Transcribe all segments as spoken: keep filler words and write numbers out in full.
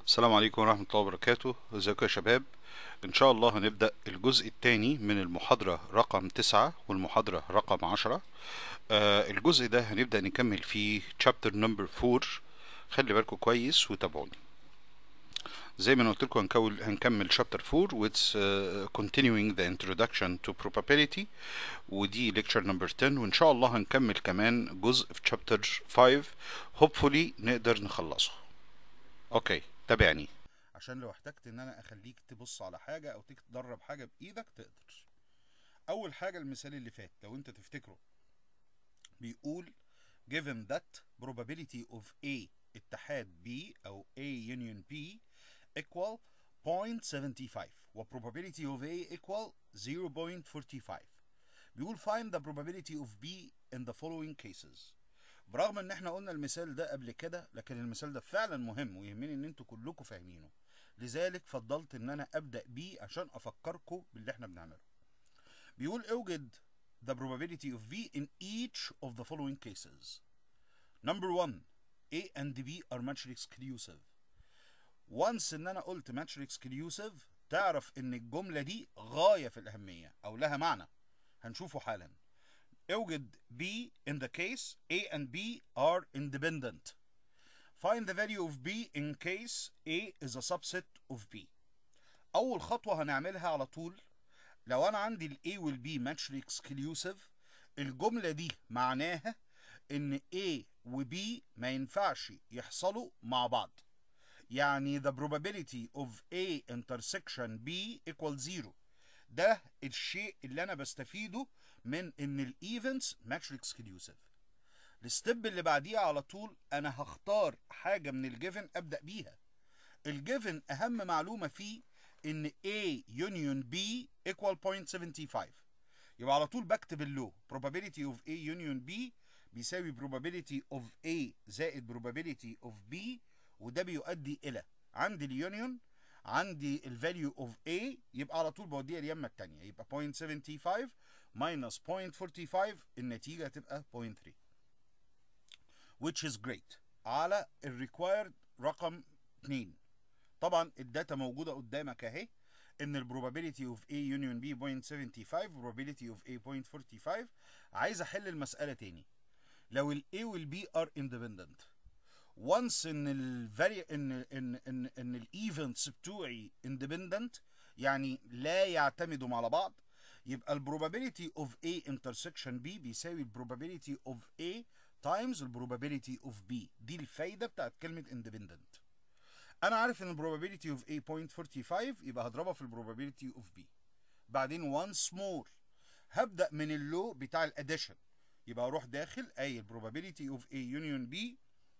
السلام عليكم ورحمة الله وبركاته. ازيكم يا شباب؟ ان شاء الله هنبدأ الجزء الثاني من المحاضرة رقم تسعة والمحاضرة رقم عشرة. آه الجزء ده هنبدأ نكمل فيه chapter number فور. خلي بالكم كويس وتابعوني. زي ما أنا قلت لكم هنكول هنكمل chapter فور which uh, continuing the introduction to probability، ودي lecture number عشرة، وان شاء الله هنكمل كمان جزء في chapter فايف hopefully نقدر نخلصه. اوكي تابعني عشان لو احتجت ان انا اخليك تبص على حاجة او تدرب حاجة بايدك تقدر. اول حاجة المثال اللي فات لو انت تفتكره بيقول given that probability of A اتحاد B او A union B equal zero point seven five و probability of A equal zero point four five. بيقول find the probability of B in the following cases. برغم ان احنا قلنا المثال ده قبل كده، لكن المثال ده فعلا مهم ويهمني ان انتوا كلكم فاهمينه، لذلك فضلت ان انا ابدأ بيه عشان افكركم باللي احنا بنعمله. بيقول اوجد the probability of B in each of the following cases. Number one, A and B are mutually exclusive. once ان انا قلت mutually exclusive تعرف ان الجملة دي غاية في الاهمية او لها معنى هنشوفه حالا. اوجد B in the case A and B are independent. Find the value of B in case A is a subset of B. أول خطوة هنعملها على طول، لو أنا عندي ال A وال B mutually exclusive الجملة دي معناها إن A و B ما ينفعش يحصلوا مع بعض. يعني the probability of A intersection B equals zero. ده الشيء اللي أنا بستفيده من إن ال events mutually exclusive. الستيب اللي بعديها على طول انا هختار حاجه من الجيفن ابدا بيها. الجيفن اهم معلومه فيه ان A union B equal zero point seven five، يبقى على طول بكتب اللو probability of A union B بيساوي probability of A زائد probability of B، وده بيؤدي الى عندي اليونيون عندي الفاليو اوف A يبقى على طول بوديها اليمه الثانيه، يبقى zero point seven five minus zero point four five النتيجه تبقى zero point three which is great على الريكوايرد رقم اتنين. طبعا الداتا موجوده قدامك اهي ان البروبابيلتي اوف A union B zero point seven five probability of A zero point four five. عايز احل المساله تاني. لو ال A وال B are independent once ان ال very ان ان ان ان الايفنتس بتوعي independent يعني لا يعتمدوا على بعض، يبقى البروبابيلتي اوف A intersection B بيساوي البروبابيلتي اوف A times البروبابيلتي اوف B. دي الفايده بتاعت كلمه independent. انا عارف ان البروبابيلتي اوف A zero point four five يبقى هضربها في البروبابيلتي اوف B. بعدين once more هبدا من اللو بتاع الاديشن، يبقى اروح داخل اي البروبابيلتي اوف A union B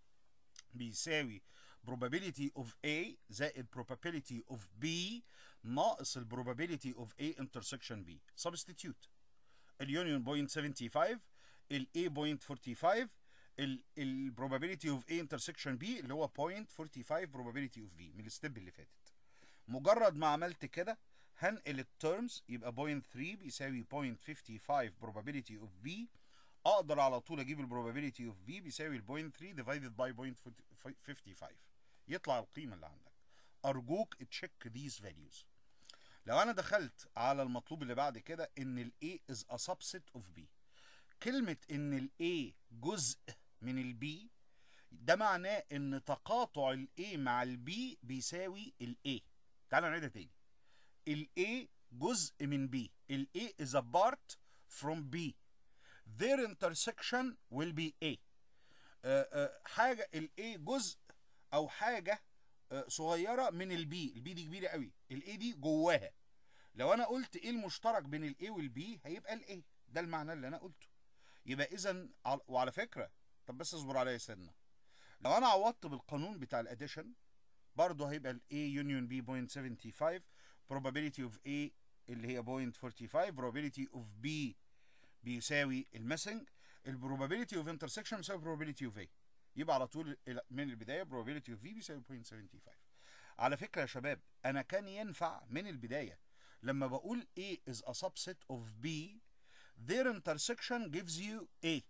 بيساوي probability of A زائد probability of B ناقص ال probability of A intersection B. substitute اليونيون zero point seven five، ال A zero point four five، ال ال probability of A intersection B اللي هو zero point four five probability of B من الستيب اللي فاتت. مجرد ما عملت كده هنقل التيرمز يبقى zero point three بيساوي zero point five five probability of B. اقدر على طول اجيب البروبابيلتي اوف B بيساوي ال zero point three divided by zero point five five يطلع القيمه اللي عندك. ارجوك تشيك these values. لو انا دخلت على المطلوب اللي بعد كده ان ال A is a subset of B، كلمه ان ال A جزء من ال B ده معناه ان تقاطع ال A مع ال B بيساوي ال A. تعالوا نعيدها تاني. ال A جزء من B، ال A is a part from B. their intersection will be A. آه آه حاجة ال A جزء أو حاجة آه صغيرة من ال B. ال B دي كبيرة قوي، ال A دي جواها. لو أنا قلت إيه المشترك بين ال A وال B هيبقى ال A. ده المعنى اللي أنا قلته. يبقى إذا وعلى فكرة طب بس اصبر عليا سنة. لو أنا عوضت بالقانون بتاع الأديشن برضه هيبقى ال A union B zero point seven five probability of A اللي هي zero point four five probability of B بيساوي المسنج البروبابيلتي اوف انترسكشن بيساوي probability اوف A. يبقى على طول من البدايه probability اوف V بيساوي zero point seven five. على فكره يا شباب انا كان ينفع من البدايه لما بقول A is a subset of B their intersection gives you A,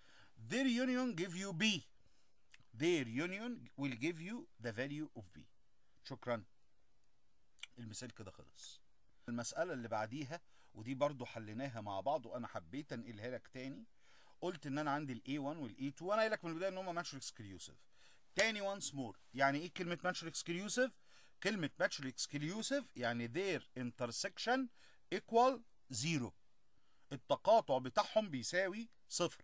their union give you B, their union will give you the value of B. شكرا. المثال كده خلص. المسألة اللي بعديها ودي برضو حليناها مع بعض وانا حبيت انقلها لك تاني. قلت ان انا عندي الاي واحد والاي اتنين وانا قايل لك من البدايه ان هم ماتشر اكسكليوسيف. تاني وانس مور، يعني ايه كلمه ماتشر اكسكليوسيف؟ كلمه ماتشر اكسكليوسيف يعني their intersection equal zero، التقاطع بتاعهم بيساوي صفر.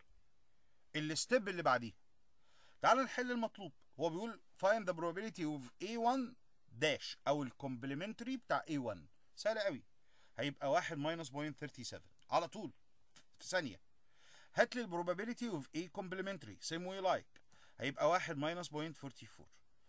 الستيب اللي بعديها تعال نحل المطلوب. هو بيقول find the probability of إيه واحد داش او الكومبلمنتري بتاع إيه واحد. سهل قوي، هيبقى واحد ماينس صفر فاصلة سبعة وثلاثين على طول في ثانيه. هات لي البروبابيلتي اوف A كومبلمنتري سيم واي لايك، هيبقى واحد ماينس صفر فاصلة أربعة وأربعين.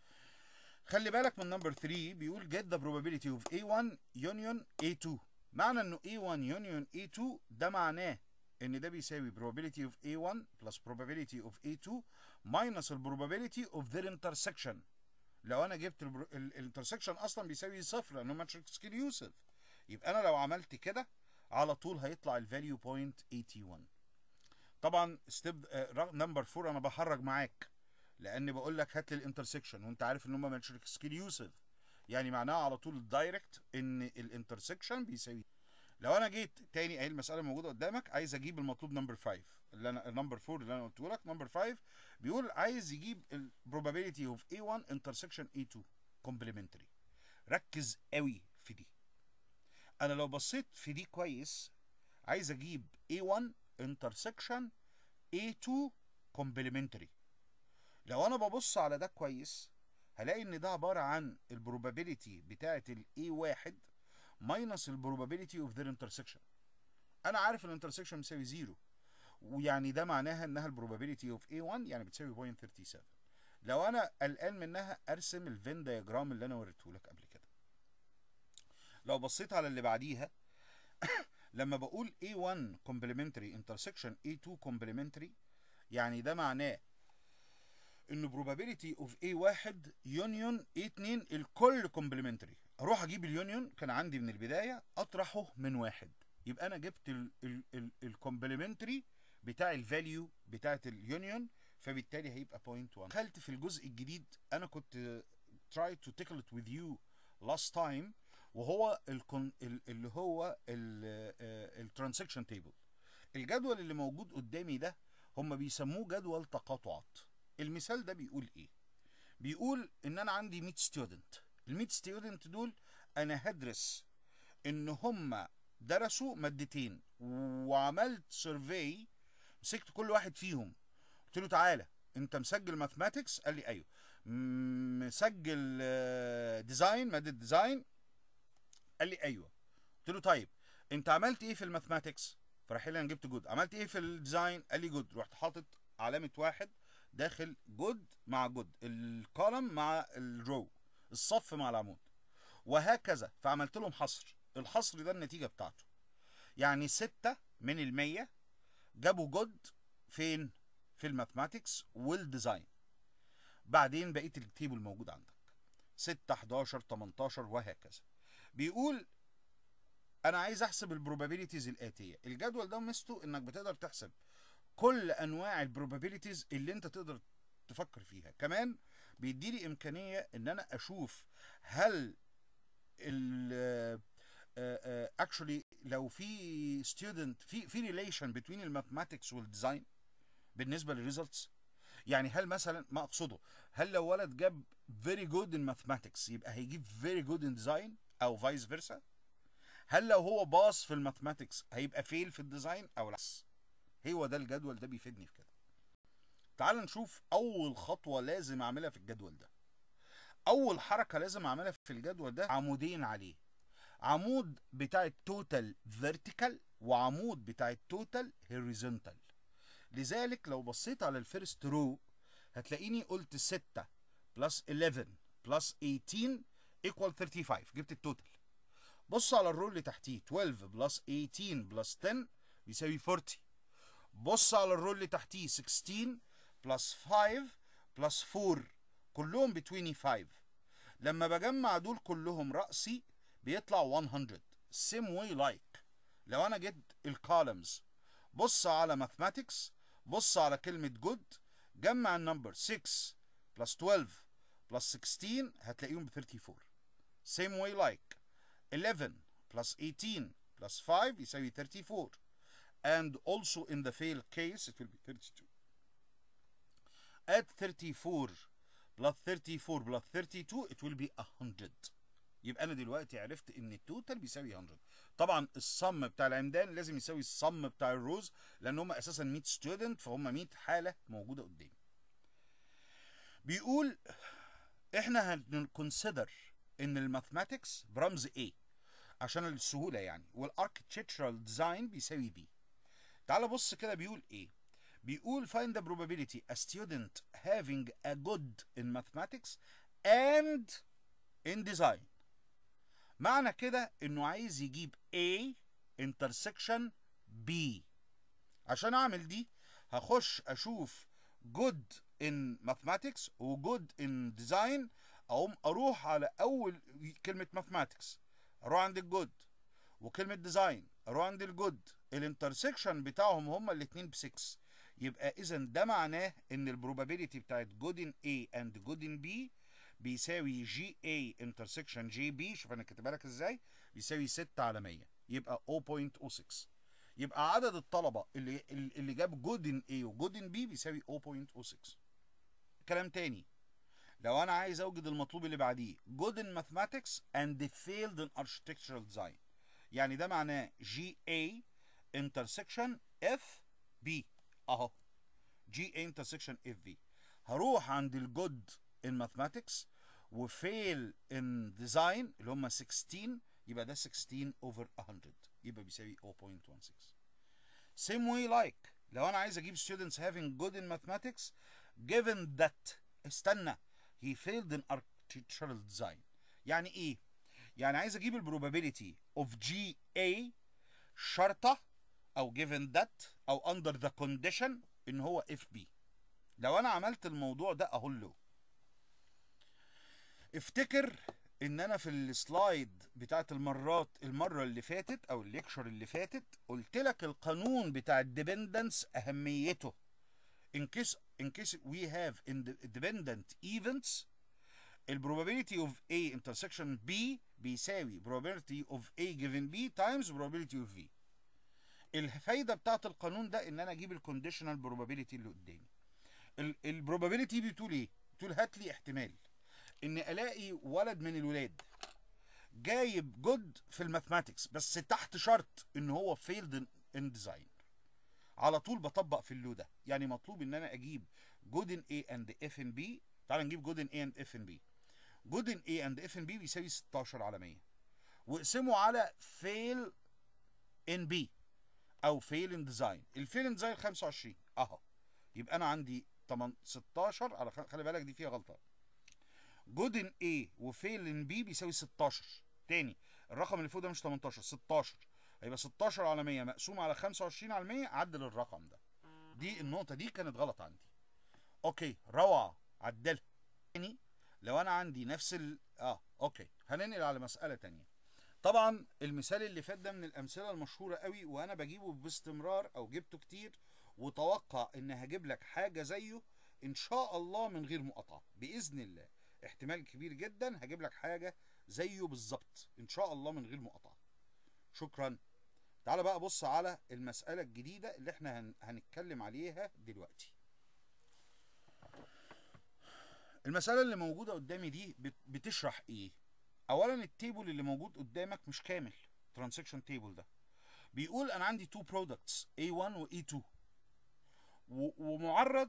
خلي بالك من نمبر تلاتة بيقول get the probability of إيه واحد union إيه اتنين. معنى انه إيه واحد union إيه اتنين ده معناه ان ده بيساوي probability of إيه واحد plus probability of إيه اتنين minus ال probability of their intersection. لو انا جبت الانترسكشن اصلا بيساوي صفر لانه ماتريكس اكسكليوسيف، يبقى انا لو عملت كده على طول هيطلع الفاليو صفر فاصلة واحد وثمانين. طبعا ستيب نمبر أربعة انا بحرج معاك لان بقول لك هات لي الانترسكشن وانت عارف ان هم ماتريكس اكسكليوسيف، يعني معناها على طول الدايركت ان الانترسكشن بيساوي. لو انا جيت تاني اهي المساله موجوده قدامك، عايز اجيب المطلوب نمبر خمسة اللي انا نمبر أربعة اللي انا قلته لك. نمبر خمسة بيقول عايز يجيب البروبابيلتي اوف إيه واحد انترسكشن إيه اتنين كومبلمنتري. ركز قوي في دي. انا لو بصيت في دي كويس عايز اجيب إيه واحد انترسكشن إيه اتنين كومبلمنتري. لو انا ببص على ده كويس هلاقي ان ده عباره عن البروبابيلتي بتاعه الإيه واحد ماينس البروبابيلتي اوف ذير انترسكشن. انا عارف الانترسكشن بيساوي زيرو، ويعني ده معناها انها البروبابيلتي اوف إيه واحد يعني بتساوي صفر فاصلة سبعة وثلاثين. لو انا قلقان منها ارسم الفين دياجرام اللي انا وريته لك قبل كده. لو بصيت على اللي بعديها لما بقول إيه واحد complementary intersection إيه اتنين complementary يعني ده معناه انه probability of إيه واحد union إيه اتنين الكل complementary. اروح اجيب اليونيون كان عندي من البدايه اطرحه من واحد، يبقى انا جبت الكومبلمنتري بتاع الفاليو بتاعت اليونيون، فبالتالي هيبقى صفر فاصلة واحد. دخلت في الجزء الجديد انا كنت try to tackle it with you last time، وهو الكون اللي هو الترانزكشن تيبل. الجدول اللي موجود قدامي ده هم بيسموه جدول تقاطعات. المثال ده بيقول ايه؟ بيقول ان انا عندي مية ستودنت. ال مية ستودنت دول انا هدرس ان هم درسوا مادتين وعملت سيرفي، مسكت كل واحد فيهم قلت له تعالى انت مسجل ماثماتكس؟ قال لي ايوه. مسجل ديزاين، ماده ديزاين؟ قال لي ايوه. قلت له طيب انت عملت ايه في الماثماتكس؟ فراح لي انا جبت جود. عملت ايه في الديزاين؟ قال لي جود. رحت حاطط علامه واحد داخل جود مع جود، الكولم مع الرو، الصف مع العمود، وهكذا. فعملت لهم حصر. الحصر ده النتيجه بتاعته يعني ستة من المية جابوا جود فين؟ في الماثماتكس والديزاين. بعدين بقيت التيبل موجود عندك ستة حداشر تمنتاشر وهكذا. بيقول انا عايز احسب البروبابيلتيز الاتيه. الجدول ده ميزته انك بتقدر تحسب كل انواع البروبابيلتيز اللي انت تقدر تفكر فيها. كمان بيديلي امكانيه ان انا اشوف هل ال اكشولي لو في ستودنت في في ريليشن بين الماثماتكس والديزاين بالنسبه للريزلتس. يعني هل مثلا ما اقصده هل لو ولد جاب very good in mathematics يبقى هيجيب very good in design او فايس فيرسا؟ هل لو هو باص في الماثماتكس هيبقى فيل في الديزاين او العكس؟ هو ده الجدول ده بيفيدني في كده. تعال نشوف اول خطوه لازم اعملها في الجدول ده. اول حركه لازم اعملها في الجدول ده عمودين عليه، عمود بتاع التوتال فيرتيكال وعمود بتاع التوتال هوريزونتال. لذلك لو بصيت على الفيرست رو هتلاقيني قلت ستة بلس حداشر بلس تمنتاشر ايكوال خمسة وثلاثين، جبت التوتال. بص على الرو اللي تحتيه اتناشر بلس تمنتاشر بلس عشرة بيساوي أربعين. بص على الرو اللي تحتيه ستاشر بلس خمسة بلس أربعة كلهم ب خمسة. لما بجمع دول كلهم رأسي بيطلع مية. same way like لو انا جيت الكولمز بص على ماثماتكس، بص على كلمة جود، جمع النمبر ستة بلس اتناشر بلس ستاشر هتلاقيهم ب أربعة وثلاثين. same way like eleven plus eighteen plus five يساوي thirty-four, and also in the fail case it will be thirty-two. Add thirty-four plus thirty-four plus thirty-two it will be one hundred. يبقى انا دلوقتي عرفت ان التوتال بيساوي مية. طبعا الصم بتاع العمدان لازم يساوي الصم بتاع الروز، لان هم اساسا مية ستودنت، فهم مية حاله موجوده قدامي. بيقول احنا هنكونسيدر ان الماثماتكس برمز A عشان السهوله يعني، والاركتشرال ديزاين بيساوي B. تعال بص كده بيقول ايه. بيقول find the probability a student having a good in mathematics and in design. معنى كده انه عايز يجيب A intersection B. عشان اعمل دي هخش اشوف good in mathematics و good in design، اقوم اروح على اول كلمة mathematics اروح عند الجود، وكلمة design اروح عند الجود، الانترسكشن بتاعهم هما الاتنين ب ستة. يبقى اذا ده معناه ان البروبابيلتي بتاعت good in A and good in B بيساوي جي A intersection جي بي. شوف انا كاتبها لك ازاي، بيساوي ستة على مية، يبقى صفر فاصلة صفر ستة. يبقى عدد الطلبه اللي اللي جاب جود ان A وجود ان B بيساوي صفر فاصلة صفر ستة. كلام تاني، لو انا عايز اوجد المطلوب اللي بعديه good in mathematics and failed in architectural design، يعني ده معناه جي A intersection اف بي اهو، جي A intersection اف بي. هروح عند الجود in mathematics وفيل in design اللي هم ستاشر، يبقى ده ستاشر over مية، يبقى بيساوي صفر فاصلة واحد ستة. same way like لو انا عايز اجيب students having good in mathematics given that استنى he failed in architectural design. يعني ايه؟ يعني عايز اجيب البروبابيلتي of جي A شرطة او given that او under the condition ان هو اف بي. لو انا عملت الموضوع ده اقول له افتكر ان انا في السلايد بتاعت المرات المره اللي فاتت او الليكشر اللي فاتت قلت لك القانون بتاع الديبندنس اهميته. in case in case we have independent events ال probability of A intersection B بيساوي probability of A given B times probability of V. الفايده بتاعت القانون ده ان انا اجيب الكونديشنال probability اللي قدامي. البروبابيلتي بتقول ايه؟ بتقول هات لي احتمال ان الاقي ولد من الولاد جايب جود في الماثماتكس بس تحت شرط ان هو فيلد ان ديزاين. على طول بطبق في اللو ده، يعني مطلوب ان انا اجيب جود ان A and F in B. تعال نجيب جود ان A and F in B. جود ان A and F in B بيساوي ستاشر على مية، واقسمه على فيل ان B او فيل ان ديزاين. الفيل ان ديزاين خمسة وعشرين اهو، يبقى انا عندي ستاشر على خلي بالك دي فيها غلطه. جود ان A وفيل ان B بيساوي ستاشر. تاني الرقم اللي فوق ده مش تمنتاشر، ستاشر، هيبقى ستاشر على مية مقسوم على خمسة وعشرين على مية. عدل الرقم ده، دي النقطه دي كانت غلط عندي. اوكي روعه، عدلها. تاني لو انا عندي نفس ال اه اوكي هننقل على مساله تانيه. طبعا المثال اللي فات ده من الامثله المشهوره قوي وانا بجيبه باستمرار او جبته كتير، وتوقع ان هجيب لك حاجه زيه ان شاء الله من غير مقاطعه باذن الله. احتمال كبير جدا هجيب لك حاجه زيه بالظبط ان شاء الله من غير مقاطعه. شكرا. تعال بقى بص على المساله الجديده اللي احنا هن... هنتكلم عليها دلوقتي. المساله اللي موجوده قدامي دي بت... بتشرح ايه؟ اولا التيبل اللي موجود قدامك مش كامل، ترانزكشن تيبل ده بيقول انا عندي تو برودكتس إيه واحد و إيه اتنين، و... ومعرض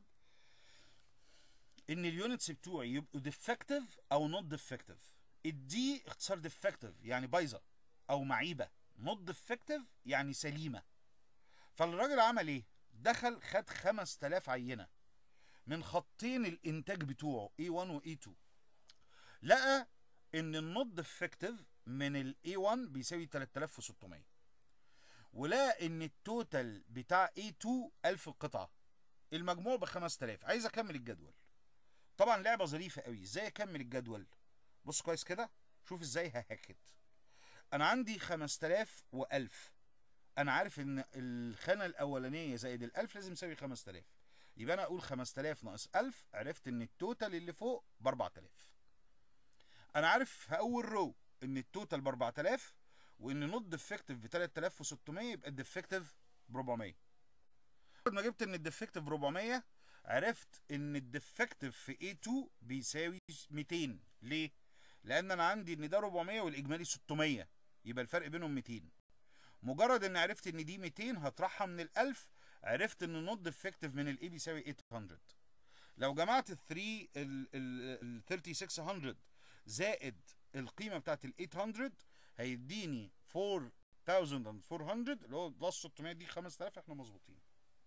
ان اليونتس بتوعي يبقوا ديفكتيف او نوت ديفكتيف. الدي اختصار ديفكتيف يعني بايظه او معيبه، نوت ديفكتيف يعني سليمه. فالراجل عمل ايه؟ دخل خد خمس تلاف عينه من خطين الانتاج بتوعه إيه واحد و إيه اتنين، لقى ان النوت ديفكتيف من ال إيه واحد بيساوي تلاتة آلاف وستمية، ولقى ان التوتال بتاع إيه اتنين ألف قطعه، المجموع ب خمس تلاف. عايز اكمل الجدول. طبعا لعبه ظريفه قوي. ازاي اكمل الجدول؟ بص كويس كده، شوف ازاي ههكت. انا عندي خمس تلاف و1000، انا عارف ان الخانه الاولانيه زائد الألف لازم يساوي خمس تلاف، يبقى انا اقول خمس تلاف ناقص ألف، عرفت ان التوتال اللي فوق ب أربعة آلاف. انا عارف في اول رو ان التوتال ب أربعة آلاف وان نوت ديفكتيف ب تلاتة آلاف وستمية، يبقى الديفكتيف ب أربعمية. بعد ما جبت ان الديفكتيف ب أربعمية عرفت ان الديفكتيف في إيه تو بيساوي ميتين. ليه؟ لان انا عندي ان ده أربعمية والاجمالي ستمية، يبقى الفرق بينهم ميتين. مجرد ان عرفت ان دي ميتين هطرحها من ال ألف، عرفت ان النوت ديفكتيف من الاي بيساوي تمنمية. لو جمعت ال ثلاثة ال ال ال ستة آلاف وستمية زائد القيمه بتاعت ال تمنمية هيديني أربعة آلاف وأربعمية اللي هو بلس ستمية، دي خمسة آلاف، احنا مظبوطين.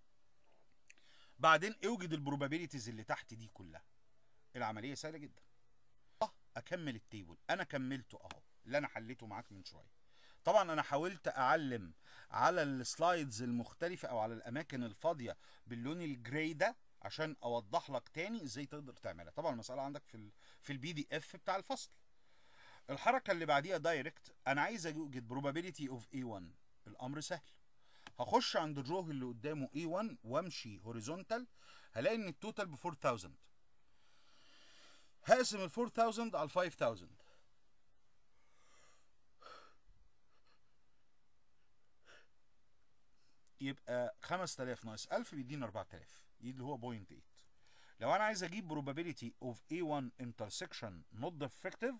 بعدين اوجد البروبابيلتيز اللي تحت دي كلها. العمليه سهله جدا. اكمل التيبل، انا كملته اهو اللي انا حليته معاك من شويه. طبعا انا حاولت اعلم على السلايدز المختلفه او على الاماكن الفاضيه باللون الجراي ده عشان اوضح لك تاني ازاي تقدر تعملها. طبعا المساله عندك في ال في البي دي اف بتاع الفصل. الحركه اللي بعديها دايركت، انا عايز اوجد probability اوف إيه وان. الامر سهل، هخش عند الرو اللي قدامه إيه وان وامشي هوريزونتال، هلاقي ان التوتال ب أربعة آلاف. هقسم ال أربعة آلاف على خمسة آلاف، يبقى خمسة آلاف ناقص ألف بيدينا أربعة آلاف، دي اللي هو صفر فاصلة تمنية. لو انا عايز اجيب probability of إيه وان intersection not defective،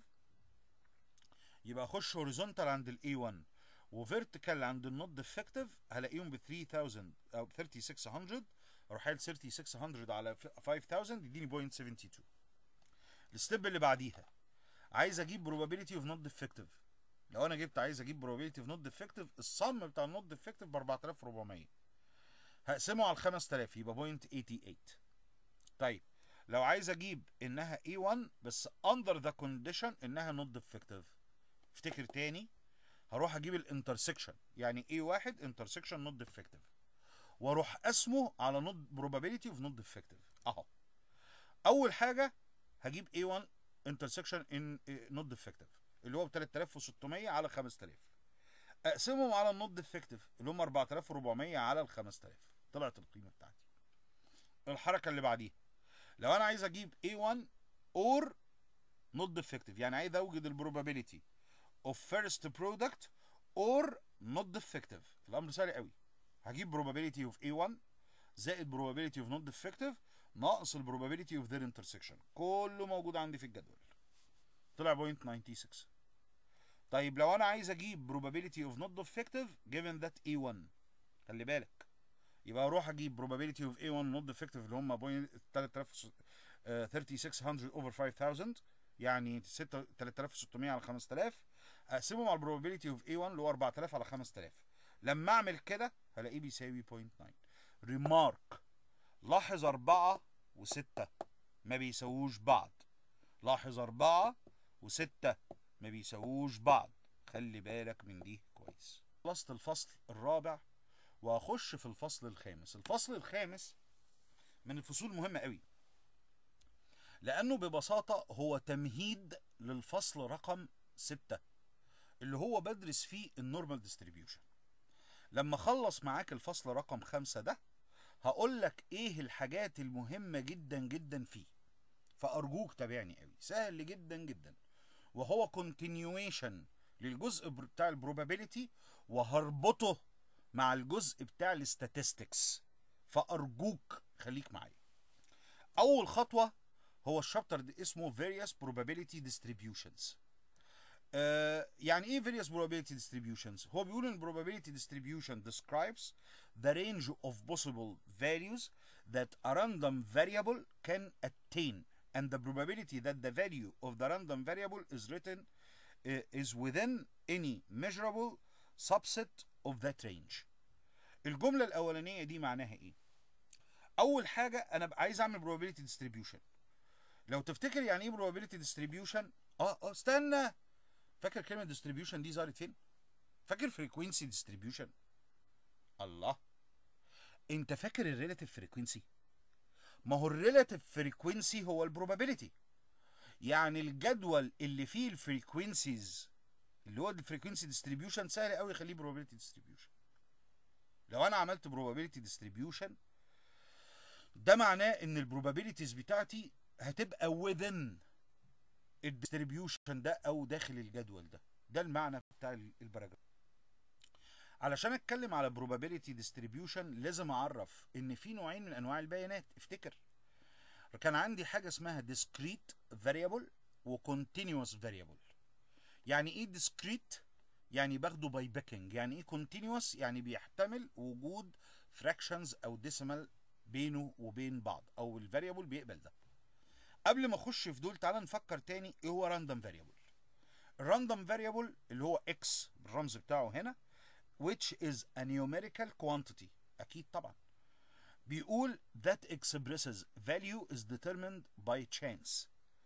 يبقى اخش horizontal عند ال إيه وان وفيرتيكال عند ال not defective، هلاقيهم ب ثلاثة آلاف او ب ستة آلاف وستمية، اروح قايل ستة آلاف وستمية على خمسة آلاف يديني صفر فاصلة سبعة اتنين. الستيب اللي بعديها عايز اجيب probability of not defective. لو انا جبت عايز اجيب probability of not defective، الصم بتاع ال not defective ب أربعة آلاف وأربعمية، هقسمه على خمسة آلاف يبقى صفر فاصلة تمنية وتمانين. طيب لو عايز اجيب انها إيه وان بس under the condition انها not defective، افتكر تاني، هروح اجيب الانترسكشن، يعني إيه واحد intersection not defective، واروح اسمه على not probability of not defective اهو. اول حاجه هجيب إيه وان intersection in not defective اللي هو ب تلاتة آلاف وستمية على خمسة آلاف، اقسمهم على النوت ديفكتيف اللي هم أربعة آلاف وأربعمية على ال خمسة آلاف، طلعت القيمه بتاعتي. الحركه اللي بعديها، لو انا عايز اجيب إيه وان اور not defective، يعني عايز اوجد البروبابيلتي of first product or not defective، الامر سهل قوي. هجيب probability of إيه وان زائد probability of not defective ناقص ال probability of their intersection، كله موجود عندي في الجدول، طلع صفر فاصلة تسعة وتسعين. طيب لو انا عايز اجيب probability of not defective given that إيه وان، خلي بالك، يبقى اروح اجيب probability of إيه وان not defective اللي هم ستة آلاف وستمية over خمسة آلاف، يعني تلاتة آلاف وستمية على خمسة آلاف، اقسمهم على probability of إيه وان اللي هو أربعة آلاف على خمسة آلاف. لما اعمل كده هلاقيه بيساوي صفر فاصلة تسعة. ريمارك، لاحظ أربعة و6 ما بيساووش بعض، لاحظ أربعة و6 ما بيساووش بعض، خلي بالك من دي كويس. خلصت الفصل الرابع واخش في الفصل الخامس. الفصل الخامس من الفصول مهمة قوي، لانه ببساطة هو تمهيد للفصل رقم ستة اللي هو بدرس فيه النورمال ديستريبيوشن. لما اخلص معاك الفصل رقم خمسة ده هقول لك ايه الحاجات المهمة جدا جدا فيه، فارجوك تابعني قوي، سهل جدا جدا، وهو continuation للجزء بتاع البروبابيلتي وهربطه مع الجزء بتاع الاستاتستكس، فارجوك خليك معايا. اول خطوه هو الشابتر ده اسمه various probability distributions. آه يعني ايه various probability distributions؟ هو بيقول ان probability distribution describes the range of possible values that a random variable can attain and the probability that the value of the random variable is written uh, is within any measurable subset of that range. الجملة الأولانية دي معناها إيه؟ أول حاجة أنا عايز أعمل probability distribution. لو تفتكر يعني إيه probability distribution؟ آه آه استنى، فاكر كلمة distribution دي ظهرت فين؟ فاكر frequency distribution؟ الله، أنت فاكر الريلاتيف frequency؟ ما هو الريلاتيف frequency هو البروبابيلتي، يعني الجدول اللي فيه الفريكوينسيز اللي هو الفريكوينسي ديستريبيوشن سهل قوي يخليه probability distribution. لو انا عملت probability distribution ده معناه ان البروبابيلتيز بتاعتي هتبقى within الديستريبيوشن ده او داخل الجدول ده. ده المعنى بتاع الباراجراف. علشان اتكلم على probability distribution لازم اعرف ان في نوعين من انواع البيانات. افتكر كان عندي حاجه اسمها discrete variable و continuous variable. يعني ايه discrete؟ يعني باخده باي بيكنج. يعني ايه continuous؟ يعني بيحتمل وجود fractions او decimal بينه وبين بعض، او الفاريبل بيقبل ده. قبل ما اخش في دول تعالى نفكر تاني ايه هو random variable. الراندوم variable اللي هو x بالرمز بتاعه هنا which is a numerical quantity. اكيد طبعا بيقول that expresses value is determined by chance.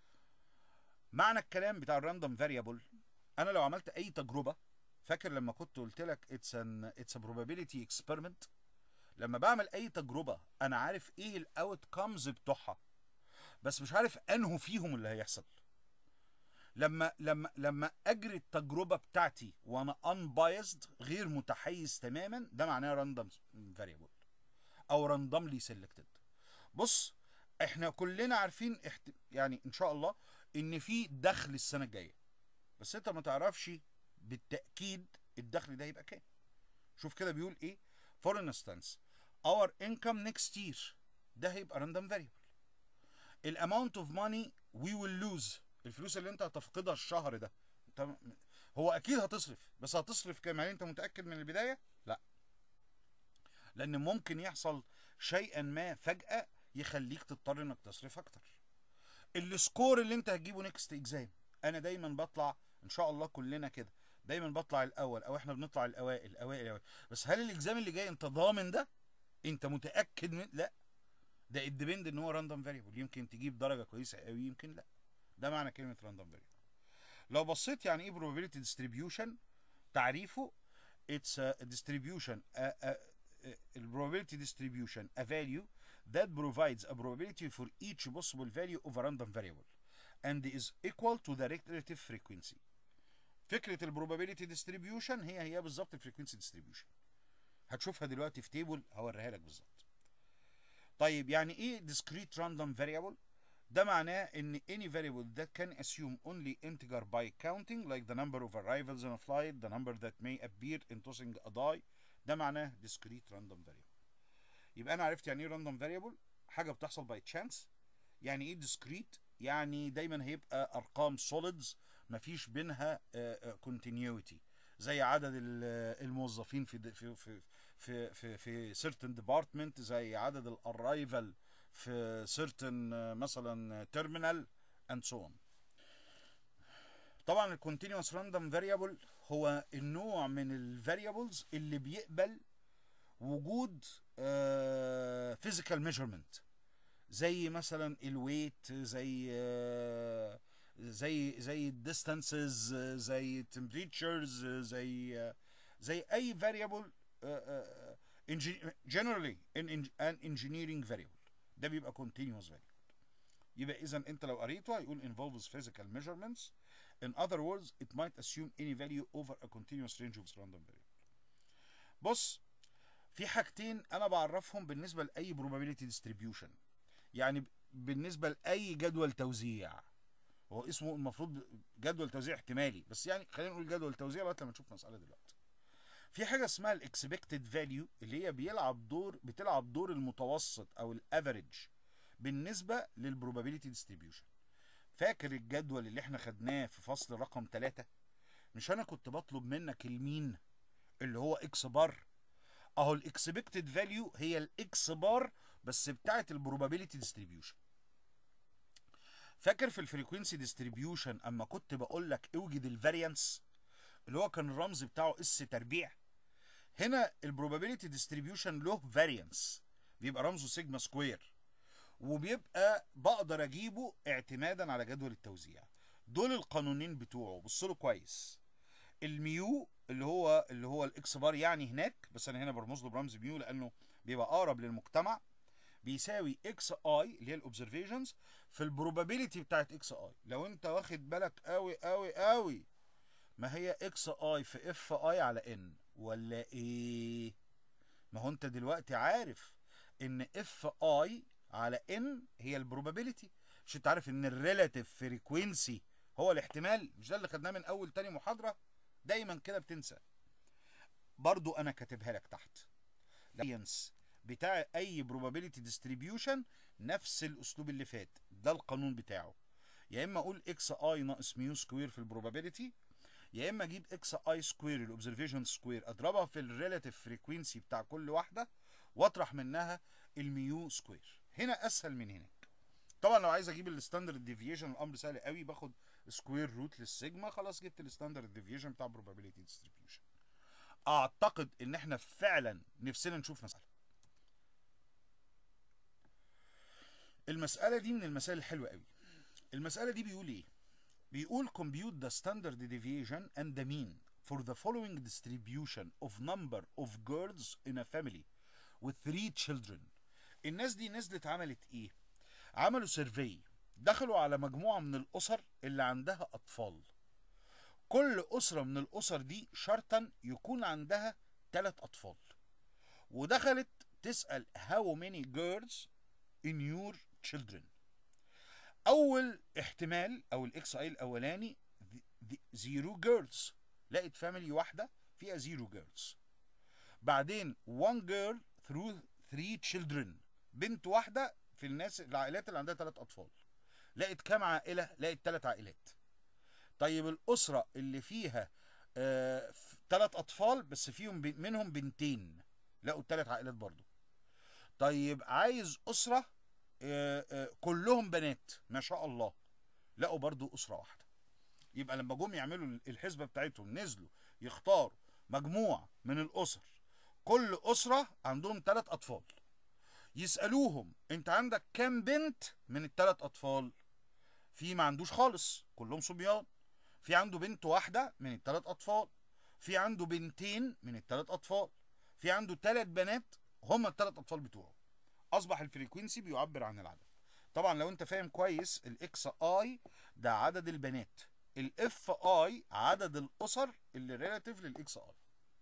معنى الكلام بتاع الراندوم variable، انا لو عملت اي تجربه، فاكر لما كنت قلت لك it's an it's a probability experiment؟ لما بعمل اي تجربه انا عارف ايه الاوت كامز بتوعها، بس مش عارف انه فيهم اللي هيحصل. لما لما لما اجري التجربه بتاعتي وانا unbiased غير متحيز تماما، ده معناه راندوم variable او randomly selected. بص، احنا كلنا عارفين احت... يعني ان شاء الله ان في دخل السنه الجايه، بس انت ما تعرفش بالتاكيد الدخل ده هيبقى كام. شوف كده بيقول ايه. for instance our income next year، ده هيبقى random variable. الاماونت اوف ماني we will lose، الفلوس اللي انت هتفقدها الشهر ده، انت هو اكيد هتصرف، بس هتصرف كام؟ يعني انت متاكد من البدايه؟ لا، لان ممكن يحصل شيئا ما فجاه يخليك تضطر انك تصرف اكتر. السكور اللي انت هتجيبه نيكست اكزام، انا دايما بطلع ان شاء الله كلنا كده، دايما بطلع الاول او احنا بنطلع الاوائل الاوائل الاوائل، بس هل الاكزام اللي جاي انت ضامن ده؟ انت متاكد من؟ لا، ده الديبند ان هو راندوم فاريبل، يمكن تجيب درجه كويسه قوي يمكن لا. ده معنى كلمه راندوم فاريبل. لو بصيت يعني ايه probability distribution، تعريفه it's a distribution a, a, a probability distribution a value that provides a probability for each possible value of a random variable and is equal to the relative frequency. فكره البروبابيلتي ديستريبيوشن هي هي بالظبط الفريكونسي ديستريبيوشن، هتشوفها دلوقتي في تيبل هوريها لك بالظبط. طيب يعني ايه discrete random variable؟ ده معناه ان any variable that can assume only integer by counting like the number of arrivals on a flight, the number that may appear in tossing a die، ده معناه discrete random variable. يبقى انا عرفت يعني ايه random variable، حاجه بتحصل by chance. يعني ايه discrete؟ يعني دايما هيبقى ارقام solids مفيش بينها continuity، زي عدد الموظفين في في في في في, في certain department، زي عدد الاررايفل في certain مثلا terminal and so on. طبعا ال continuous random variable هو النوع من ال variables اللي بيقبل وجود uh, physical measurement، زي مثلا الويت، زي uh, زي زي الديستانسز، زي temperatures، زي uh, زي اي variable uh, uh, generally in an engineering variable، ده بيبقى continuous variable. يبقى اذا انت لو قريته هيقول involves physical measurements. In other words it might assume any value over a continuous range of random variable. بص، في حاجتين انا بعرفهم بالنسبه لاي probability distribution، يعني بالنسبه لاي جدول توزيع. هو اسمه المفروض جدول توزيع احتمالي، بس يعني خلينا نقول جدول توزيع لغايه لما نشوف مساله دلوقتي. في حاجه اسمها الاكسبكتد فاليو اللي هي بيلعب دور بتلعب دور المتوسط او الافريج بالنسبه للبروبابيلتي ديستريبيوشن. فاكر الجدول اللي احنا خدناه في فصل رقم ثلاثة؟ مش انا كنت بطلب منك المين اللي هو اكس بار؟ اهو الاكسبكتد فاليو هي الاكس بار بس بتاعه البروبابيلتي ديستريبيوشن. فاكر في الفريكوينسي ديستريبيوشن اما كنت بقول لك اوجد الفاريانس اللي هو كان الرمز بتاعه اس تربيع؟ هنا البروبابيلتي ديستريبيوشن له فاريانس بيبقى رمزه سيجما سكوير، وبيبقى بقدر اجيبه اعتمادا على جدول التوزيع. دول القانونين بتوعه، بص له كويس. الميو اللي هو اللي هو الاكس بار يعني هناك، بس انا هنا برمز له برمز ميو لانه بيبقى اقرب للمجتمع، بيساوي اكس اي اللي هي الاوبزرفيشنز في البروبابيلتي بتاعت اكس اي. لو انت واخد بالك قوي قوي قوي، ما هي اكس اي في اف اي على ان ولا ايه؟ ما هو انت دلوقتي عارف ان اف اي على ان هي البروبابيلتي. مش انت عارف ان الريلاتيف فريكوينسي هو الاحتمال؟ مش ده اللي خدناه من اول تاني محاضره؟ دايما كده بتنسى. برضو انا كاتبها لك تحت. الفاريانس بتاع اي probability distribution نفس الاسلوب اللي فات، ده القانون بتاعه. يا اما اقول اكس اي ناقص ميو سكوير في البروبابيلتي، يا اما اجيب اكس اي سكوير الاوبزرفيشن سكوير اضربها في الريلاتيف فريكوينسي بتاع كل واحده واطرح منها الميو سكوير. هنا اسهل من هناك. طبعا لو عايز اجيب الستاندرد ديفيشن الامر سهل قوي، باخد سكوير روت للسيجما، خلاص جبت الستاندرد ديفيشن بتاع probability distribution. اعتقد ان احنا فعلا نفسنا نشوف مساله. المساله دي من المسائل الحلوه قوي. المساله دي بيقول ايه؟ بيقول compute the standard deviation and the mean for the following distribution of number of girls in a family with three children. الناس دي نزلت عملت ايه؟ عملوا سيرفي، دخلوا على مجموعة من الأسر اللي عندها أطفال. كل أسرة من الأسر دي شرطا يكون عندها ثلاث أطفال، ودخلت تسأل how many girls in your children. أول احتمال أو الإكس أي الأولاني زيرو جيرلز، لقيت فاميلي واحدة فيها زيرو جيرلز. بعدين one girl through three children، بنت واحدة في الناس العائلات اللي عندها ثلاث أطفال. لقيت كام عائلة؟ لقيت ثلاث عائلات. طيب الأسرة اللي فيها آه ثلاث أطفال بس فيهم ب... منهم بنتين، لقوا ثلاث عائلات برضو. طيب عايز أسرة آه آه كلهم بنات ما شاء الله، لقوا برضو أسرة واحدة. يبقى لما جم يعملوا الحسبة بتاعتهم نزلوا يختاروا مجموعة من الأسر، كل أسرة عندهم ثلاث أطفال، يسألوهم أنت عندك كام بنت من الثلاث أطفال؟ في ما عندوش خالص كلهم صبيان، في عنده بنت واحدة من الثلاث أطفال، في عنده بنتين من الثلاث أطفال، في عنده ثلاث بنات هم الثلاث أطفال بتوعه. أصبح الفريكوينسي بيعبر عن العدد. طبعا لو أنت فاهم كويس الإكس آي ده عدد البنات، الاف اي عدد الاسر اللي ريلاتيف للاكس اي.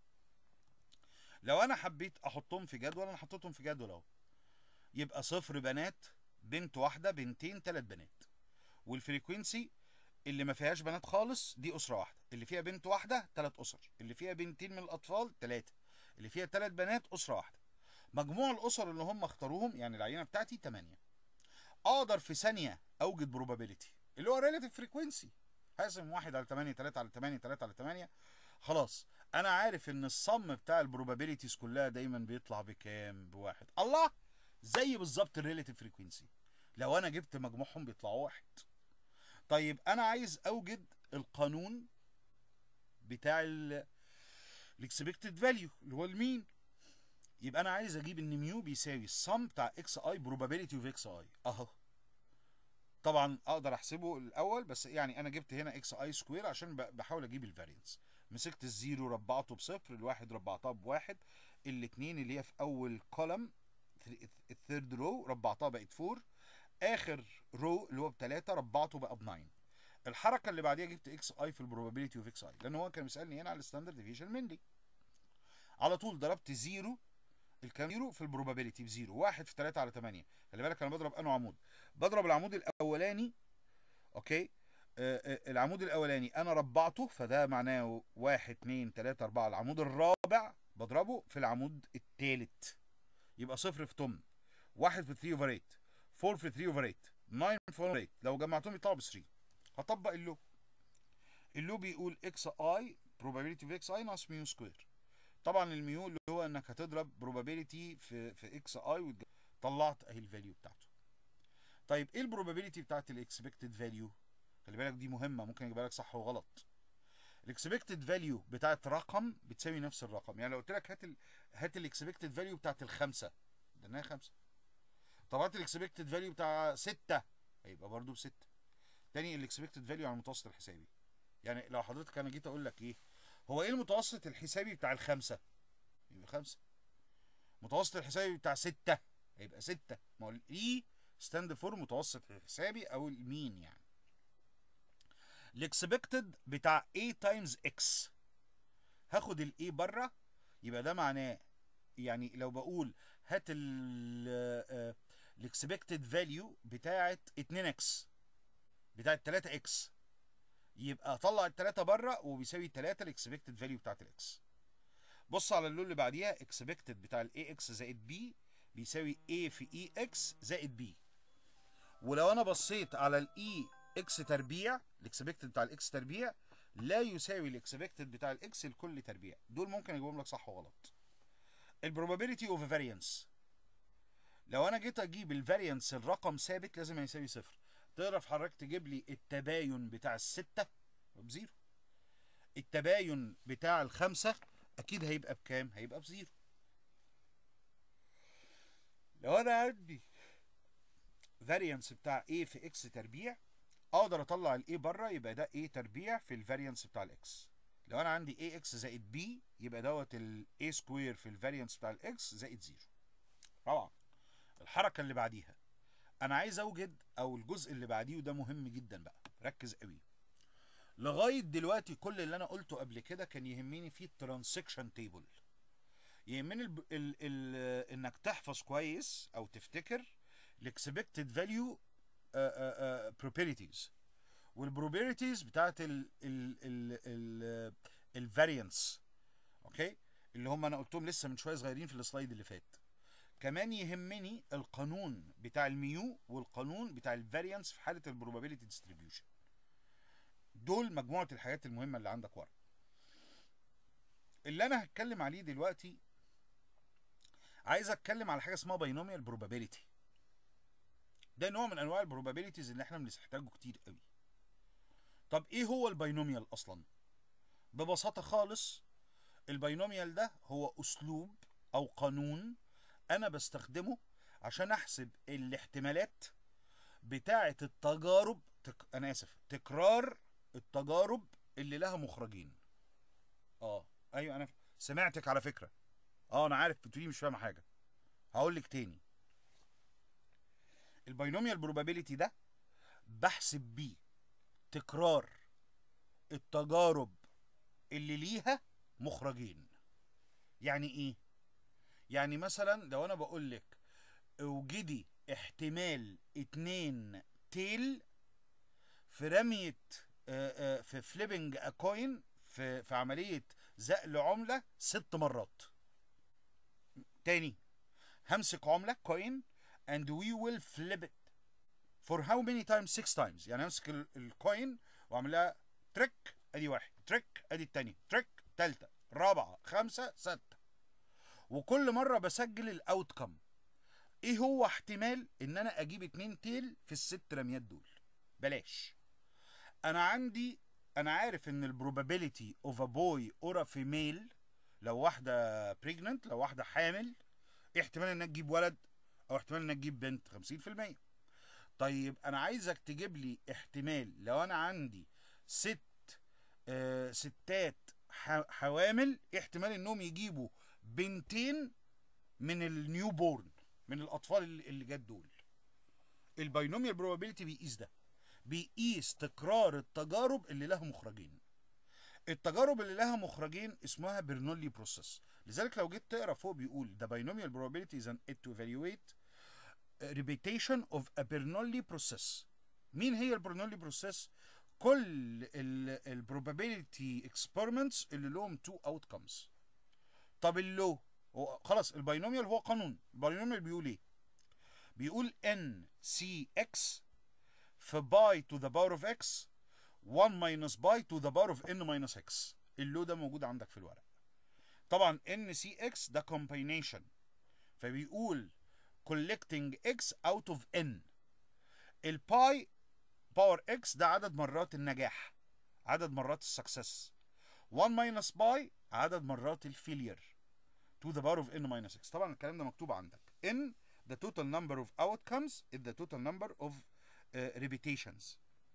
لو انا حبيت احطهم في جدول، انا حطيتهم في جدول اهو، يبقى صفر بنات، بنت واحده، بنتين، ثلاث بنات. والفريكوينسي اللي ما فيهاش بنات خالص دي اسره واحده، اللي فيها بنت واحده ثلاث اسر، اللي فيها بنتين من الاطفال ثلاثه، اللي فيها ثلاث بنات اسره واحده. مجموع الاسر اللي هم اختاروهم يعني العينه بتاعتي ثمانية. اقدر في ثانيه اوجد probability اللي هو ريلاتيف فريكوينسي، هقسم واحد على ثمانية، ثلاثة على ثمانية، ثلاثة على ثمانية، خلاص انا عارف ان الصم بتاع البروبابيلتيز كلها دايما بيطلع بكام؟ بواحد. الله، زي بالظبط الريلاتيف فريكوينسي، لو انا جبت مجموعهم بيطلعوا واحد. طيب انا عايز اوجد القانون بتاع الاكسبكتد فاليو اللي هو المين. يبقى انا عايز اجيب ان ميو بيساوي الصم بتاع اكس اي probability اوف اكس اي اهو. طبعا اقدر احسبه الاول، بس يعني انا جبت هنا اكس اي سكوير عشان بحاول اجيب الفارينس. مسكت الزيرو ربعته بصفر، الواحد ربعتها بواحد، الاثنين اللي هي في اول كولم الثيرد رو ربعتها بقت فور، اخر رو اللي هو بثلاثة ربعته بقى بناين. الحركه اللي بعديها جبت اكس اي في البروبابيلتي اوف اكس اي، لان هو كان بيسالني هنا على الستاندرد ديفيشن منلي. على طول ضربت زيرو، الكلام زيرو في البروبابيلتي بزيرو، واحد في ثلاثة على ثمانية. خلي بالك انا بضرب انه عمود، بضرب العمود الاولاني، اوكي. آه آه العمود الاولاني انا ربعته فده معناه واحد اتنين تلاتة اربعة، العمود الرابع بضربه في العمود الثالث، يبقى صفر في تمن، واحد في ثلاثة اوفر ثمانية، اربعة في ثلاثة اوفر ثمانية، تسعة في اوفر ثمانية، لو جمعتهم يطلعوا ب ثلاثة. هطبق اللو، اللو بيقول اكس اي probability of اكس اي ناقص ميو سكوير. طبعا الميو اللي هو انك هتضرب probability في في اكس اي، طلعت اهي الفاليو بتاعته. طيب ايه البروبابيلتي بتاعت الاكسبكتد فاليو؟ خلي بالك دي مهمه، ممكن يجيبها لك صح وغلط. الاكسبكتد فاليو بتاعت رقم بتساوي نفس الرقم، يعني لو قلت لك هات ال هات الاكسبكتد فاليو بتاعت الخمسه، ده انها خمسه. طب هات الاكسبكتد فاليو بتاع سته، هيبقى برضه بسته. تاني الاكسبكتد فاليو على المتوسط الحسابي، يعني لو حضرتك انا جيت اقول لك ايه هو ايه المتوسط الحسابي بتاع الخمسه، يبقى خمسه. متوسط الحسابي بتاع سته هيبقى سته، ما هو الاي ستاند فور متوسط الحسابي او المين يعني. الاكسبكتد بتاع A تايمز X، هاخد ال A بره، يبقى ده معناه يعني لو بقول هات ال الاكسبكتد فاليو بتاعت اتنين اكس، بتاعت تلاتة اكس، يبقى اطلع التلاتة بره وبيساوي تلاتة الاكسبكتد فاليو بتاعت الاكس. بص على اللون اللي بعديها، اكسبكتد بتاع الاي اكس زائد بي بيساوي A في اي اكس زائد بي. ولو انا بصيت على الاي اكس تربيع، الاكسبكتد بتاع الاكس تربيع لا يساوي الاكسبكتد بتاع الاكس لكل تربيع. دول ممكن اجيبهم لك صح وغلط. البروبابيلتي اوف فاريانس، لو انا جيت اجيب الفاريانس الرقم ثابت لازم يساوي صفر. تعرف حضرتك تجيب لي التباين بتاع الستة بزيرو، التباين بتاع الخمسة اكيد هيبقى بكام؟ هيبقى بزيرو. لو انا عندي فاريانس بتاع A في اكس تربيع اقدر اطلع الاي بره، يبقى ده A تربيع في الفاريانس بتاع الاكس. لو انا عندي اي اكس زائد بي يبقى دوت الاي سكوير في الفاريانس بتاع الاكس زائد زيرو. طبعا الحركه اللي بعديها انا عايز اوجد، او الجزء اللي بعديه وده مهم جدا بقى، ركز قوي. لغايه دلوقتي كل اللي انا قلته قبل كده كان يهمني فيه الترانزكشن تيبل. يهمني ال ال ال انك تحفظ كويس او تفتكر الاكسبكتد فاليو probabilities والبروبابيلتيز بتاعت ال ال ال ال الفاريانس. اوكي، اللي هم انا قلتهم لسه من شويه صغيرين في السلايد اللي فات. كمان يهمني القانون بتاع الميو والقانون بتاع الفاريانس في حاله البروبابيلتي ديستريبيوشن. دول مجموعه الحاجات المهمه اللي عندك ورا. اللي انا هتكلم عليه دلوقتي عايز اتكلم على حاجه اسمها باينوميال بروبابيلتي. ده نوع من انواع البروبابيلتيز اللي احنا بنحتاجه كتير قوي. طب ايه هو الباينوميال اصلا؟ ببساطه خالص الباينوميال ده هو اسلوب او قانون انا بستخدمه عشان احسب الاحتمالات بتاعه التجارب تك... انا اسف تكرار التجارب اللي لها مخرجين. اه ايوه انا ف... سمعتك على فكره. اه انا عارف بتقولي مش فاهمه حاجه. هقول لك تاني. الباينوميال بروبابيلتي ده بحسب بيه تكرار التجارب اللي ليها مخرجين. يعني ايه؟ يعني مثلا لو انا بقول لك اوجدي احتمال اتنين تيل في رمية آه، آه، في فليبنج اكوين، في في عملية زقل عملة ست مرات. تاني، همسك عملة كوين and we will flip it for how many times؟ six times. يعني همسك الكوين واعمل لها تريك ادي واحد، تريك ادي التانية، تريك تالتة رابعة خمسة ستة، وكل مرة بسجل الاوتكم. ايه هو احتمال ان انا اجيب اتنين تيل في الست رميات دول؟ بلاش. انا عندي انا عارف ان البروبابيلتي اوف ا بوي اور ا فيميل، لو واحده بريجننت، لو واحده حامل، ايه احتمال انك تجيب ولد او احتمال انك تجيب بنت؟ خمسين في المية. طيب انا عايزك تجيب لي احتمال لو انا عندي ست آه ستات حوامل، ايه احتمال انهم يجيبوا بنتين من النيو بورن، من الاطفال اللي, اللي جت دول. الباينوميال بروبابيلتي بيقيس ده، بيقيس تكرار التجارب اللي لها مخرجين. التجارب اللي لها مخرجين اسمها برنولي بروسيس. لذلك لو جيت تقرا فوق بيقول the binomial probability is an it to evaluate repetition of a Bernoulli process. مين هي البرنولي بروسيس؟ كل البروبابيلتي اكسبيرمنتس اللي لهم تو اوتكمز. طب اللو هو خلاص الباينوميال هو قانون. الباينوميال بيقول ايه؟ بيقول ان سي اكس في باي تو ذا باور اوف اكس واحد minus باي تو ذا باور اوف ان minus اكس. اللو ده موجود عندك في الورق. طبعا ان سي اكس ده combination، فبيقول collecting x out of n. الباي باور x ده عدد مرات النجاح، عدد مرات السكسس. واحد minus باي عدد مرات الفيلير to the power of n minus x. طبعا الكلام ده مكتوب عندك. n the total number of outcomes is the total number of uh, repetitions.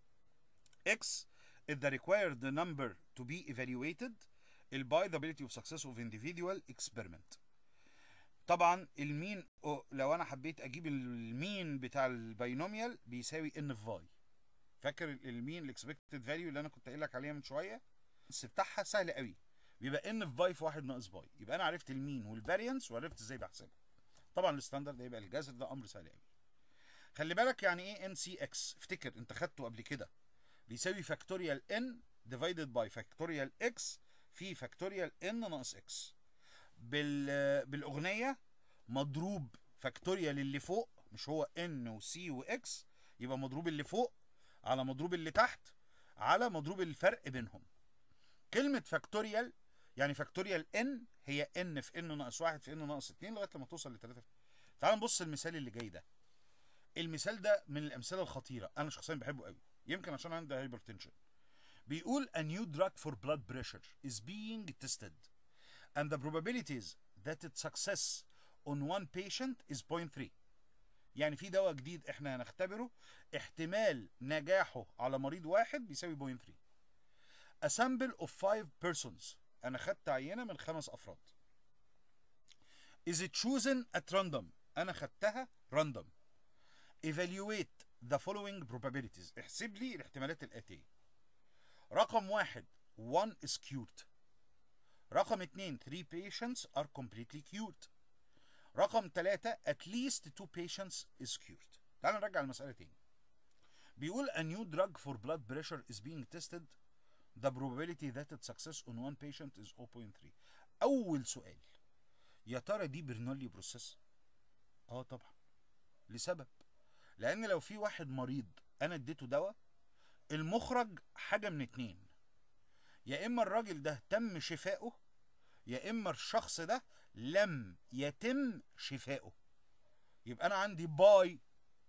x is the required number to be evaluated. الباي the ability of success of individual experiment. طبعا المين لو انا حبيت اجيب المين بتاع الباينوميال بيساوي n في باي. فاكر المين الاكسبكتد فاليو اللي انا كنت قايل لك عليها من شويه؟ بس بتاعها سهل قوي، بيبقى ان في باي في واحد ناقص باي. يبقى انا عرفت المين والفاريانس وعرفت ازاي بحسبها. طبعا الستاندرد هيبقى الجذر، ده امر سهل قوي. خلي بالك يعني ايه ان سي اكس؟ افتكر انت خدته قبل كده بيساوي فاكتوريال n divided by فاكتوريال x في فاكتوريال n ناقص x. بال بالاغنيه مضروب فاكتوريال اللي فوق، مش هو n و c و x، يبقى مضروب اللي فوق على مضروب اللي تحت على مضروب الفرق بينهم. كلمه فاكتوريال يعني فاكتوريال n هي n في n ناقص واحد في n ناقص اتنين لغايه لما توصل ل تلاتة. تعال نبص المثال اللي جاي ده. المثال ده من الامثله الخطيره، انا شخصيا بحبه قوي، يمكن عشان عندي هايبرتنشن. بيقول a new drug for blood pressure is being tested and the probabilities that its success on one patient is zero point three. يعني في دواء جديد احنا هنختبره، احتمال نجاحه على مريض واحد بيساوي zero point three. a sample of five persons، انا خدت عينه من خمس افراد. is it chosen at random، انا خدتها random. evaluate the following probabilities، احسب لي الاحتمالات الآتية. رقم واحد one is cured. رقم اتنين three patients are completely cured. رقم تلاتة at least two patients is cured. تعال نرجع المسألة تاني. بيقول a new drug for blood pressure is being tested. The probability that its success on one patient is zero point three. أول سؤال، يا ترى دي برنولي بروسيس؟ اه طبعا، لسبب. لأن لو في واحد مريض أنا اديته دواء، المخرج حاجة من اتنين، يا إما الراجل ده تم شفائه يا إما الشخص ده لم يتم شفائه. يبقى أنا عندي باي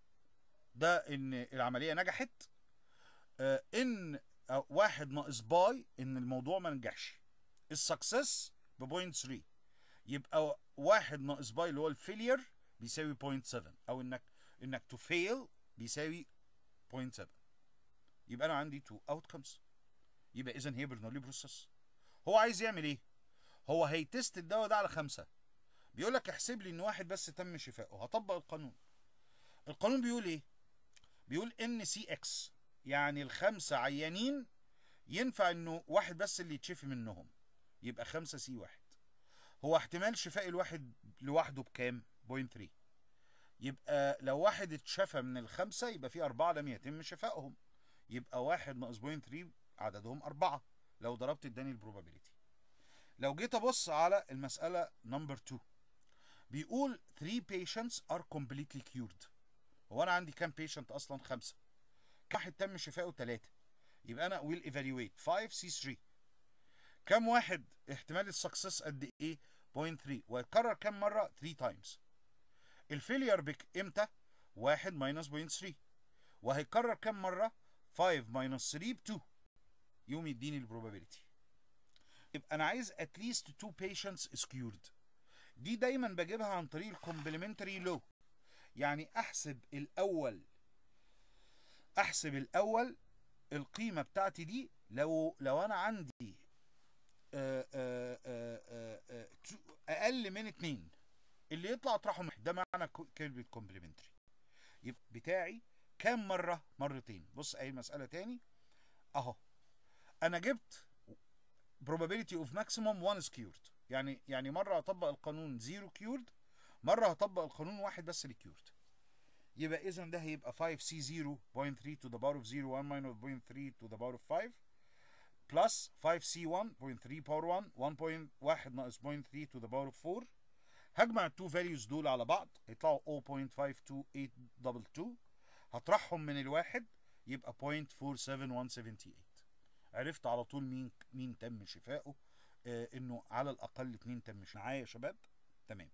ده إن العملية نجحت، آه إن آه واحد ناقص باي إن الموضوع ما نجحش. السكسس ب zero point three، يبقى واحد ناقص باي اللي هو الفيلير بيساوي zero point seven، أو إنك إنك تو فيل بيساوي zero point seven. يبقى أنا عندي two outcomes. يبقى إذا هي برنولي بروسيس. هو عايز يعمل إيه؟ هو هيتست الدواء ده على خمسة، بيقول لك احسب لي ان واحد بس تم شفائه. هطبق القانون. القانون بيقول ايه؟ بيقول ان سي اكس، يعني الخمسه عيانين ينفع انه واحد بس اللي يتشفي منهم، يبقى خمسة سي واحد. هو احتمال شفاء الواحد لوحده بكام؟ zero point three. يبقى لو واحد اتشفى من الخمسه يبقى في اربعه لم يتم شفائهم، يبقى واحد ناقص zero point three عددهم اربعه لو ضربت اداني البروبابيلتي. لو جيت ابص على المساله نمبر اتنين، بيقول three patients are completely cured. هو انا عندي كام patient اصلا؟ خمسة. كم واحد تم شفائه؟ ثلاثة. يبقى انا will evaluate five C three. كم واحد احتمال السكسس قد ايه؟ zero point three، ويتكرر كم مرة؟ three times. الفيلير بك امتى؟ واحد minus zero point three، وهيكرر كم مرة؟ five minus three ب two، يوم يديني البروبابيلتي. يبقى انا عايز at least two patients is cured. دي دايما بجيبها عن طريق الكومبلمنتري لو، يعني احسب الاول احسب الاول القيمه بتاعتي دي لو لو انا عندي آآ آآ آآ اقل من اتنين، اللي يطلع اطرحه من ده معنى كلمه كومبلمنتري. يبقى بتاعي كام مره؟ مرتين. بص اي مساله تاني اهو، انا جبت probability of maximum one is cured، يعني يعني مره هطبق القانون zero cured، مره هطبق القانون واحد بس اللي cured. يبقى اذا ده هيبقى five C zero zero point three to the power of zero one minus zero point three to the power of five plus five C one zero point three power one one point one ناقص zero point three to the power of four. هجمع التو فاليوز دول على بعض هيطلعوا zero point five two eight two two، هطرحهم من الواحد يبقى zero point four seven one seven eight. عرفت على طول مين مين تم شفائه، آه انه على الاقل اتنين تم شفائه. معايا يا شباب؟ تمام.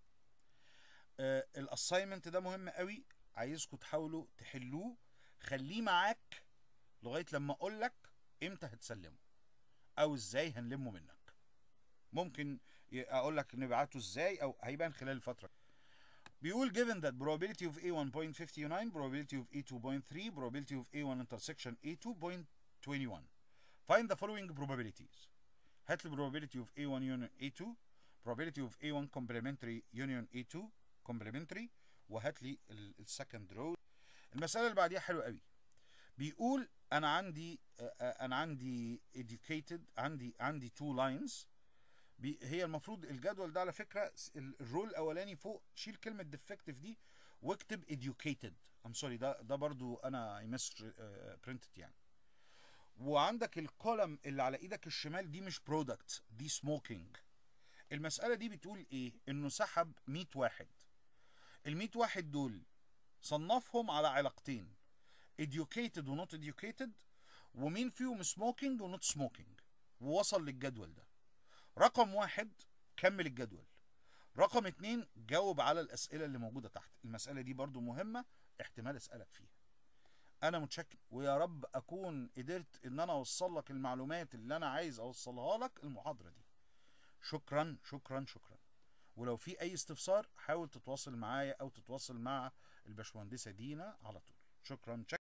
آه الاساينمنت ده مهم قوي، عايزكم تحاولوا تحلوه، خليه معاك لغايه لما اقول لك امتى هتسلمه او ازاي هنلمه منك. ممكن اقول لك نبعته ازاي او هيبان خلال الفتره. بيقول given that probability of A one zero point five nine, probability of A two zero point three, probability of A one intersection A two zero point two one. Find the following probabilities. هات لي probability of A one union A two, probability of A one complementary union A two complementary، وهات لي السكند رو. المساله اللي بعديها حلوه قوي. بيقول انا عندي انا عندي educated، عندي عندي two lines. هي المفروض الجدول ده على فكره الرول الاولاني فوق شيل كلمه defective دي واكتب educated. I'm sorry، ده ده برضو انا I misprinted يعني. وعندك الكولم اللي على ايدك الشمال دي مش برودكت، دي سموكينج. المسألة دي بتقول ايه؟ انه سحب مية واحد، ال مية واحد دول صنفهم على علاقتين، educated و not educated، ومين فيهم سموكينج و not سموكينج، ووصل للجدول ده. رقم واحد كمل الجدول، رقم اتنين جاوب على الأسئلة اللي موجودة تحت. المسألة دي برضو مهمة، احتمال أسألك فيها. أنا متشكر، ويا رب أكون قدرت إن أنا أوصل لك المعلومات اللي أنا عايز أوصلها لك المحاضرة دي. شكرا شكرا شكرا. ولو في أي استفسار حاول تتواصل معايا أو تتواصل مع الباشمهندسة دينا على طول. شكرا.